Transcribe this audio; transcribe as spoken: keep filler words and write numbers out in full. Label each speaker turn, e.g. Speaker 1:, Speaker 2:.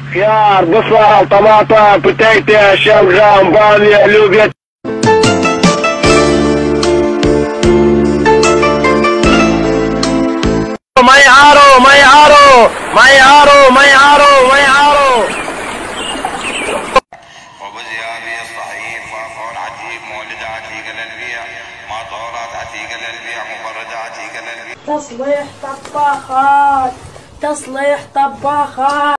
Speaker 1: خيار، بصل، طماطم، بتيتة، شلغم، بامية، لوبيا. ما يعاروا ما يعاروا ما يعاروا ما يعاروا ما يعاروا.
Speaker 2: وبزيابي الصحيح فافور عتيق مولدة عتيقة للبيع مطورات عتيقة للبيع مبردة عتيقة للبيع.
Speaker 3: تصليح طباخات تصليح طباخات.